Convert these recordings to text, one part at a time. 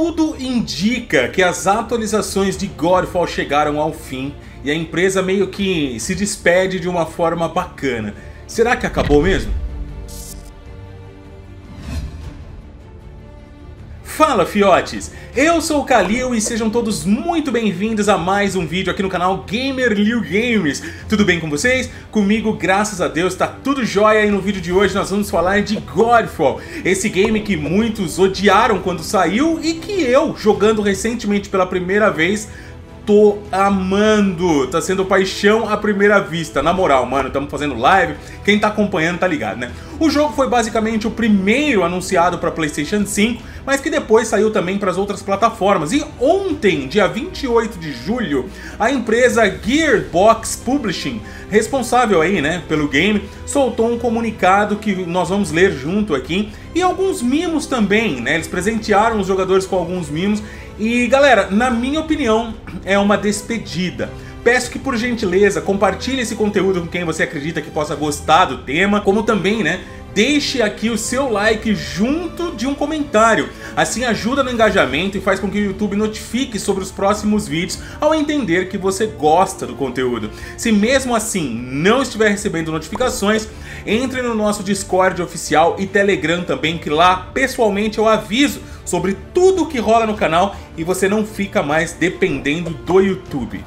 Tudo indica que as atualizações de Godfall chegaram ao fim e a empresa meio que se despede de uma forma bacana. Será que acabou mesmo? Fala, fiotes! Eu sou o Kalil e sejam todos muito bem-vindos a mais um vídeo aqui no canal Gamer.Liu Games. Tudo bem com vocês? Comigo, graças a Deus, tá tudo jóia, e no vídeo de hoje nós vamos falar de Godfall, esse game que muitos odiaram quando saiu e que eu, jogando recentemente pela primeira vez, tô amando, tá sendo paixão à primeira vista. Na moral, mano, estamos fazendo live, quem tá acompanhando tá ligado, né? O jogo foi basicamente o primeiro anunciado para PlayStation 5, mas que depois saiu também para as outras plataformas. E ontem, dia 28 de julho, a empresa Gearbox Publishing, responsável aí, né, pelo game, soltou um comunicado que nós vamos ler junto aqui, e alguns mimos também, né? Eles presentearam os jogadores com alguns mimos. E galera, na minha opinião, é uma despedida. Peço que, por gentileza, compartilhe esse conteúdo com quem você acredita que possa gostar do tema, como também, né, deixe aqui o seu like junto de um comentário. Assim ajuda no engajamento e faz com que o YouTube notifique sobre os próximos vídeos ao entender que você gosta do conteúdo. Se mesmo assim não estiver recebendo notificações, entre no nosso Discord oficial e Telegram também, que lá pessoalmente eu aviso sobre tudo o que rola no canal e você não fica mais dependendo do YouTube.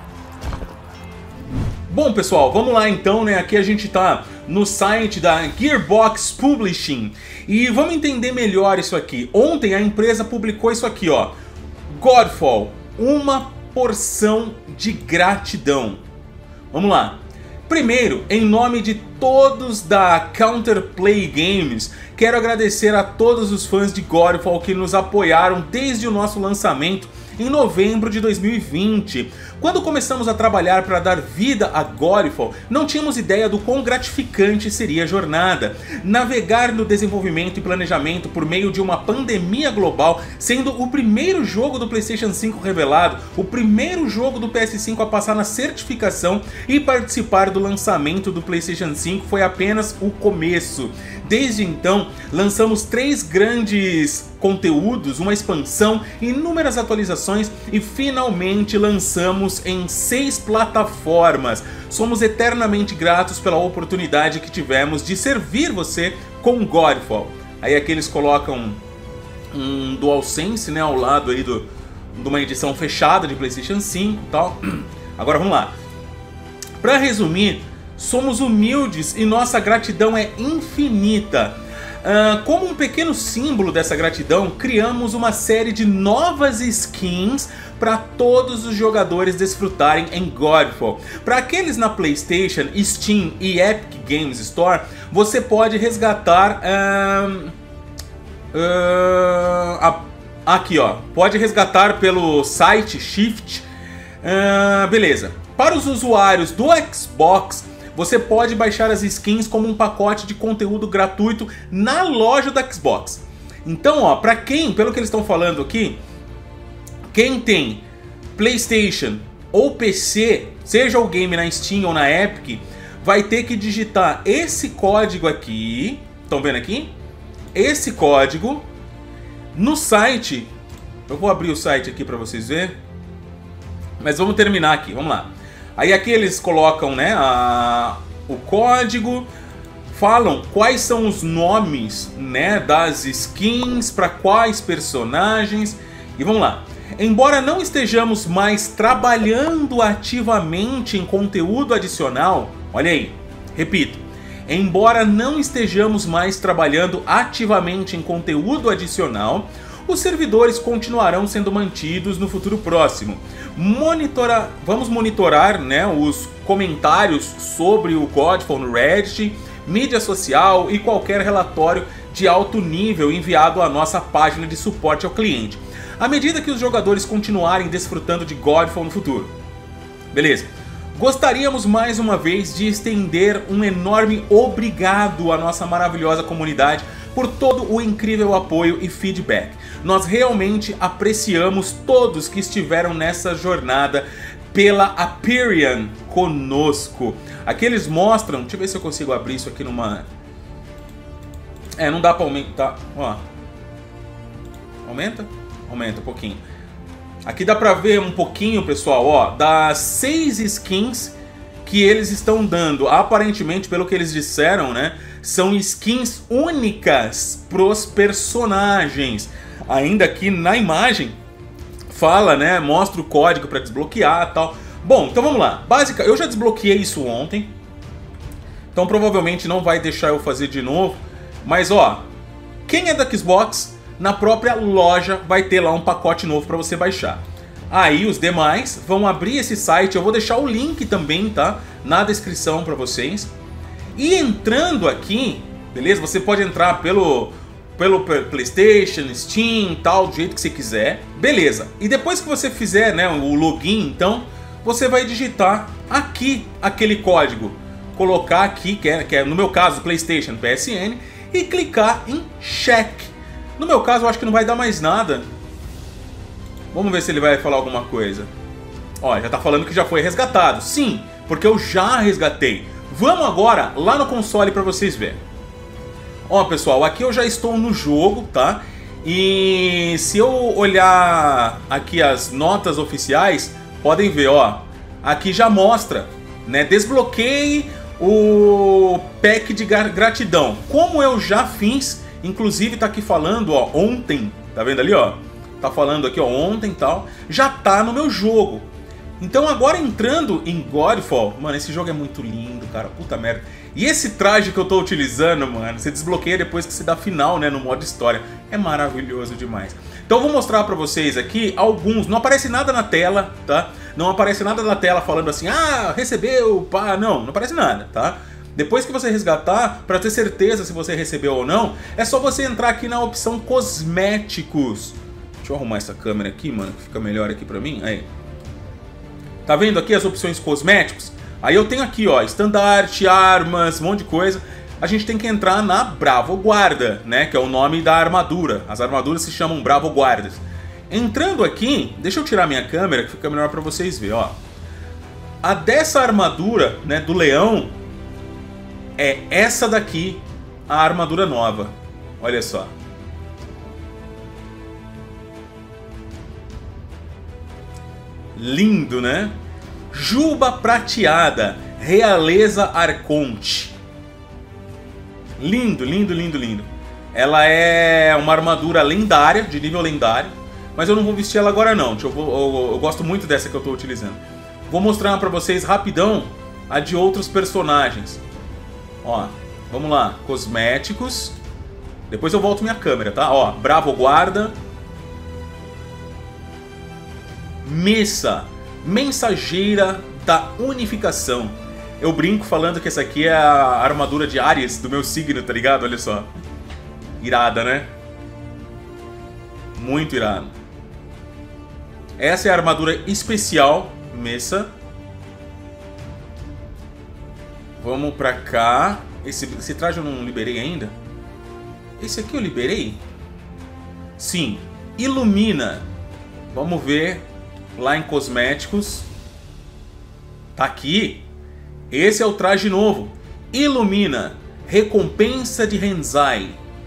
Bom, pessoal, vamos lá então, né? Aqui a gente tá no site da Gearbox Publishing e vamos entender melhor isso aqui. Ontem a empresa publicou isso aqui, ó. Godfall, uma porção de gratidão. Vamos lá. Primeiro, em nome de todos da Counterplay Games, quero agradecer a todos os fãs de Godfall que nos apoiaram desde o nosso lançamento em novembro de 2020. Quando começamos a trabalhar para dar vida a Godfall, não tínhamos ideia do quão gratificante seria a jornada. Navegar no desenvolvimento e planejamento por meio de uma pandemia global, sendo o primeiro jogo do PlayStation 5 revelado, o primeiro jogo do PS5 a passar na certificação e participar do lançamento do PlayStation 5 foi apenas o começo. Desde então, lançamos 3 grandes conteúdos, uma expansão, inúmeras atualizações e finalmente lançamos em 6 plataformas. Somos eternamente gratos pela oportunidade que tivemos de servir você com Godfall. Aí aqui eles colocam um DualSense, né, ao lado aí de uma edição fechada de PlayStation 5 e tal. Agora vamos lá. Para resumir, somos humildes e nossa gratidão é infinita. Como um pequeno símbolo dessa gratidão, criamos uma série de novas skins para todos os jogadores desfrutarem em Godfall. Para aqueles na PlayStation, Steam e Epic Games Store, você pode resgatar aqui, ó, pode resgatar pelo site Shift. Beleza. Para os usuários do Xbox, você pode baixar as skins como um pacote de conteúdo gratuito na loja da Xbox. Então, ó, pra quem, pelo que eles estão falando aqui, quem tem PlayStation ou PC, seja o game na Steam ou na Epic, vai ter que digitar esse código aqui, estão vendo aqui? Esse código no site. Eu vou abrir o site aqui pra vocês verem, mas vamos terminar aqui, vamos lá. Aí aqui eles colocam, né, o código, falam quais são os nomes, né, das skins, para quais personagens, e vamos lá. Embora não estejamos mais trabalhando ativamente em conteúdo adicional, olha aí, repito, embora não estejamos mais trabalhando ativamente em conteúdo adicional, os servidores continuarão sendo mantidos no futuro próximo. Vamos monitorar, né, os comentários sobre o Godfall no Reddit, mídia social e qualquer relatório de alto nível enviado à nossa página de suporte ao cliente, à medida que os jogadores continuarem desfrutando de Godfall no futuro. Beleza. Gostaríamos mais uma vez de estender um enorme obrigado à nossa maravilhosa comunidade por todo o incrível apoio e feedback. Nós realmente apreciamos todos que estiveram nessa jornada pela Hyperion conosco. Aqui eles mostram, deixa eu ver se eu consigo abrir isso aqui numa... não dá pra aumentar, ó. Aumenta? Aumenta um pouquinho. Aqui dá pra ver um pouquinho, pessoal, ó, das 6 skins que eles estão dando. Aparentemente, pelo que eles disseram, né, são skins únicas pros personagens. Ainda aqui na imagem fala, né, mostra o código pra desbloquear e tal. Bom, então vamos lá. Básica, eu já desbloqueei isso ontem, então provavelmente não vai deixar eu fazer de novo. Mas ó, quem é da Xbox, na própria loja vai ter lá um pacote novo para você baixar. Aí os demais vão abrir esse site, eu vou deixar o link também, tá? Na descrição para vocês. E entrando aqui, beleza? Você pode entrar pelo PlayStation, Steam, tal, do jeito que você quiser. Beleza. E depois que você fizer, né, o login, então, você vai digitar aqui aquele código. Colocar aqui, que é no meu caso, PlayStation PSN, e clicar em check. No meu caso, eu acho que não vai dar mais nada. Vamos ver se ele vai falar alguma coisa. Ó, já tá falando que já foi resgatado. Sim, porque eu já resgatei. Vamos agora lá no console para vocês verem. Ó, pessoal, aqui eu já estou no jogo, tá? E se eu olhar aqui as notas oficiais, podem ver, ó. Aqui já mostra, né? Desbloqueie o pack de gratidão. Como eu já fiz, inclusive tá aqui falando, ó, ontem. Tá vendo ali, ó? Tá falando aqui, ó, ontem e tal. Já tá no meu jogo. Então agora entrando em Godfall, mano, esse jogo é muito lindo, cara, puta merda. E esse traje que eu tô utilizando, mano, você desbloqueia depois que você dá final, né, no modo história. É maravilhoso demais. Então eu vou mostrar pra vocês aqui alguns, não aparece nada na tela, tá? Não aparece nada na tela falando assim, ah, recebeu, pá, não aparece nada, tá? Depois que você resgatar, pra ter certeza se você recebeu ou não, é só você entrar aqui na opção cosméticos. Deixa eu arrumar essa câmera aqui, mano, que fica melhor aqui pra mim, aí. Tá vendo aqui as opções cosméticos? Aí eu tenho aqui, ó, estandarte, armas, um monte de coisa. A gente tem que entrar na Bravo Guarda, né, que é o nome da armadura. As armaduras se chamam Bravo Guardas. Entrando aqui, deixa eu tirar minha câmera que fica melhor pra vocês verem, ó. A dessa armadura, né, do leão, é essa daqui, a armadura nova. Olha só. Lindo, né? Juba prateada, realeza arconte. Lindo, lindo, lindo, lindo. Ela é uma armadura lendária, de nível lendário. Mas eu não vou vestir ela agora não. Eu gosto muito dessa que eu estou utilizando. Vou mostrar pra vocês rapidão a de outros personagens. Ó, vamos lá. Cosméticos. Depois eu volto minha câmera, tá? Ó, Bravo Guarda. Mesa, mensageira da unificação. Eu brinco falando que essa aqui é a armadura de Ares do meu signo, tá ligado? Olha só. Irada, né? Muito irado. Essa é a armadura especial, Mesa. Vamos pra cá. Esse traje eu não liberei ainda. Esse aqui eu liberei? Sim. Ilumina. Vamos ver lá em cosméticos. Tá aqui. Esse é o traje novo. Ilumina. Recompensa de Renzai.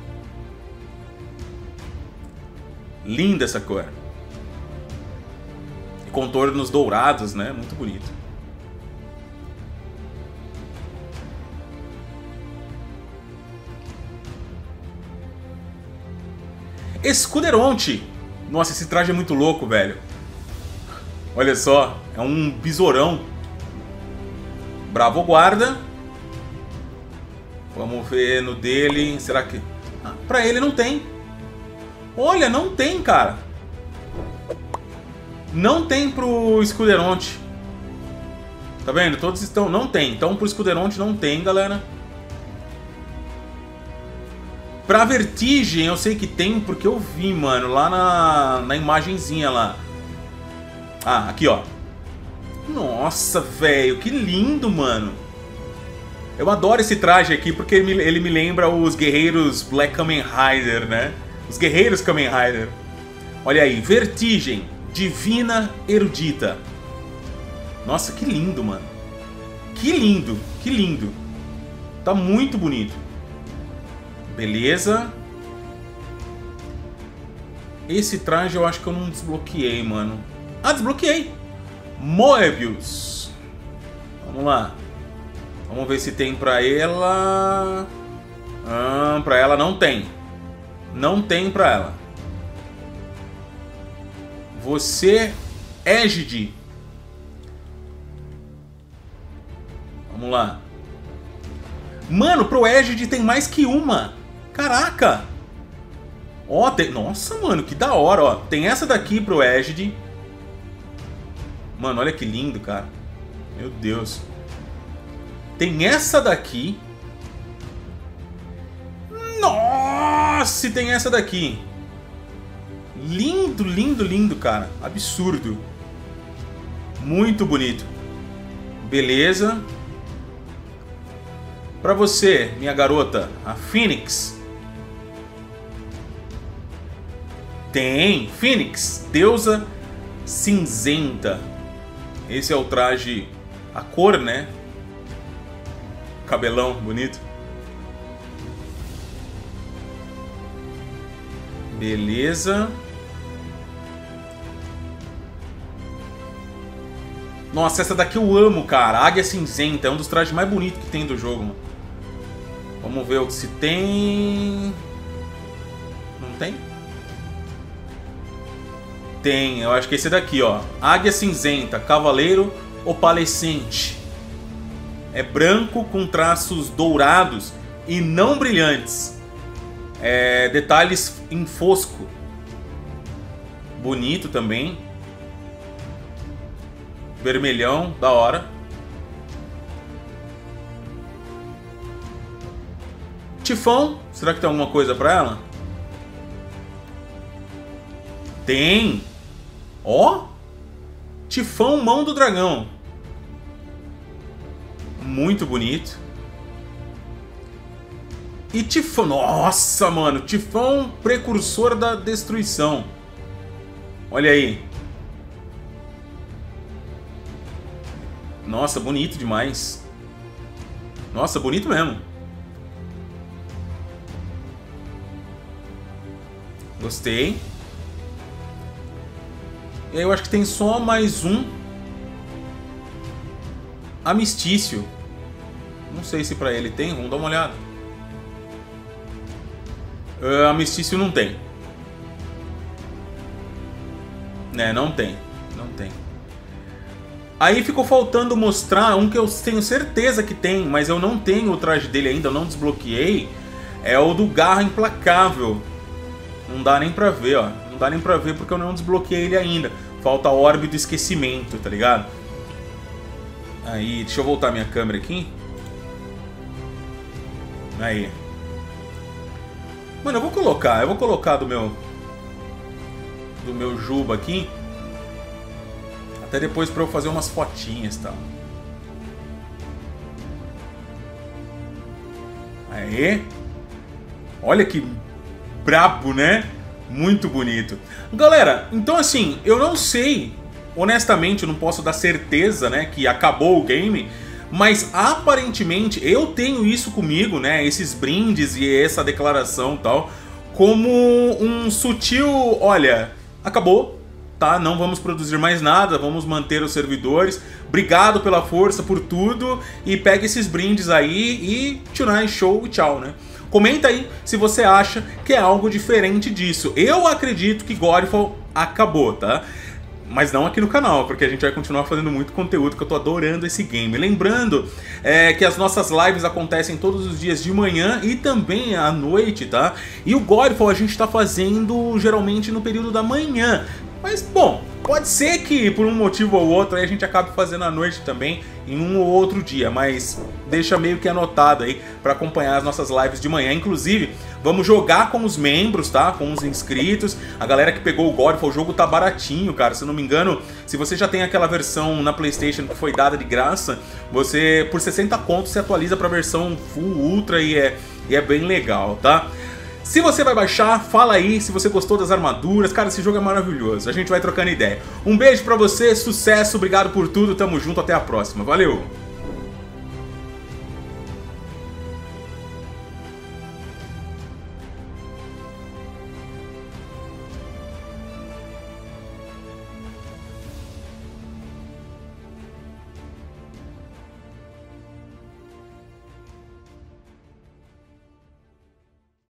Linda essa cor. Contornos dourados, né? Muito bonito. Escuderonte. Nossa, esse traje é muito louco, velho. Olha só, é um besourão. Bravo Guarda. Vamos ver no dele. Será que... Ah, pra ele não tem. Olha, não tem, cara. Não tem pro Escuderonte. Tá vendo? Todos estão... Não tem. Então pro Escuderonte não tem, galera. Pra Vertigem eu sei que tem porque eu vi, mano, lá na imagenzinha lá. Ah, aqui, ó. Nossa, velho, que lindo, mano. Eu adoro esse traje aqui porque ele me lembra os guerreiros Black Kamen Rider, né? Os guerreiros Kamen Rider. Olha aí, Vertigem, Divina Erudita. Nossa, que lindo, mano. Que lindo, que lindo. Tá muito bonito. Beleza. Esse traje eu acho que eu não desbloqueei, mano. Ah, desbloqueei! Moebius. Vamos lá. Vamos ver se tem pra ela. Pra ela não tem. Não tem pra ela. Você, Égide. Vamos lá. Mano, pro Égide tem mais que uma. Caraca. Ó, tem... Nossa, mano, que da hora, ó. Tem essa daqui pro Égide. Mano, olha que lindo, cara. Meu Deus. Tem essa daqui. Nossa, e tem essa daqui. Lindo, lindo, lindo, cara. Absurdo. Muito bonito. Beleza. Pra você, minha garota, a Fênix. Tem. Fênix, deusa cinzenta. Esse é o traje, a cor, né? Cabelão bonito. Beleza. Nossa, essa daqui eu amo, cara. Águia cinzenta, é um dos trajes mais bonitos que tem do jogo, mano. Vamos ver o que se tem. Não tem? Tem, eu acho que esse daqui, ó. Águia cinzenta, cavaleiro opalescente. É branco com traços dourados e não brilhantes. É, detalhes em fosco. Bonito também. Vermelhão, da hora. Tifão, será que tem alguma coisa pra ela? Tem. Ó. Tifão, mão do dragão. Muito bonito. E Tifão, nossa, mano, Tifão, precursor da destruição. Olha aí. Nossa, bonito demais. Nossa, bonito mesmo. Gostei. E aí eu acho que tem só mais um. Amistício. Não sei se pra ele tem, vamos dar uma olhada. Amistício não tem. Né, não tem. Não tem. Aí ficou faltando mostrar um que eu tenho certeza que tem, mas eu não tenho o traje dele ainda, eu não desbloqueei. É o do Garra Implacável. Não dá nem pra ver, ó. Não dá nem pra ver porque eu não desbloqueei ele ainda. Falta a orbe do esquecimento, tá ligado? Aí, deixa eu voltar minha câmera aqui. Aí. Mano, eu vou colocar do meu Juba aqui. Até depois pra eu fazer umas fotinhas e tal. Aê. Olha que brabo, né? Muito bonito. Galera, então assim, eu não sei, honestamente, eu não posso dar certeza, né, que acabou o game, mas aparentemente eu tenho isso comigo, né, esses brindes e essa declaração e tal, como um sutil, olha, acabou, tá? Não vamos produzir mais nada, vamos manter os servidores. Obrigado pela força, por tudo, e pega esses brindes aí e tonight show e tchau, né? Comenta aí se você acha que é algo diferente disso. Eu acredito que Godfall acabou, tá? Mas não aqui no canal, porque a gente vai continuar fazendo muito conteúdo, que eu tô adorando esse game. Lembrando que as nossas lives acontecem todos os dias de manhã e também à noite, tá? E o Godfall a gente tá fazendo geralmente no período da manhã. Mas, bom, pode ser que por um motivo ou outro aí a gente acabe fazendo à noite também, em um ou outro dia, mas deixa meio que anotado aí pra acompanhar as nossas lives de manhã. Inclusive, vamos jogar com os membros, tá? Com os inscritos. A galera que pegou o Godfall, o jogo tá baratinho, cara. Se eu não me engano, se você já tem aquela versão na PlayStation que foi dada de graça, você, por 60 contos, se atualiza pra versão Full Ultra e é bem legal, tá? Se você vai baixar, fala aí se você gostou das armaduras. Cara, esse jogo é maravilhoso. A gente vai trocando ideia. Um beijo pra você, sucesso, obrigado por tudo, tamo junto, até a próxima. Valeu!